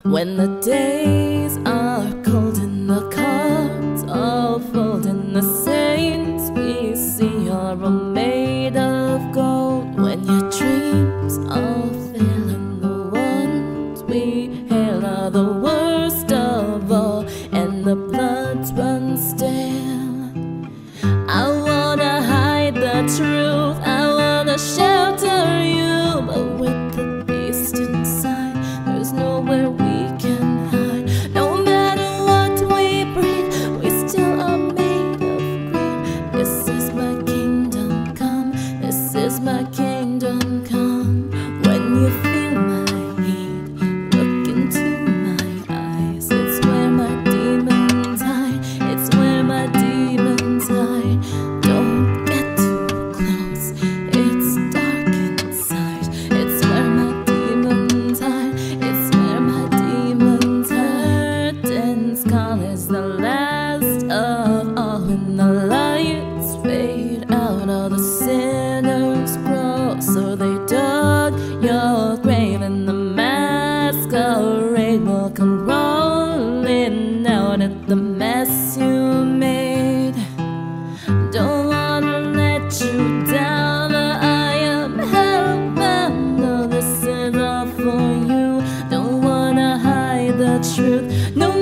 When the days are cold and the cards all fold and the saints we see are all made of gold. When your dreams all fail and the ones we hail are the worst of all and the bloods run stale, I wanna hide the truth, I wanna shelter you, but with the beast inside there's nowhere we can hide. No matter what we breathe, we still are made of greed. This is my kingdom come, this is my kingdom come. When you feel my heat, look into my eyes. It's where my demons hide, it's where my demons hide. Don't get too close, it's dark inside. It's where my demons hide, it's where my demons hide. Curtains call is the last of all. When the lights fade out, all the sinners grow. So they dug your grave and the masquerade will come rolling out at the mess you made. Don't wanna let you down, but I am hellbound. No, this is all for you. Don't wanna hide the truth. No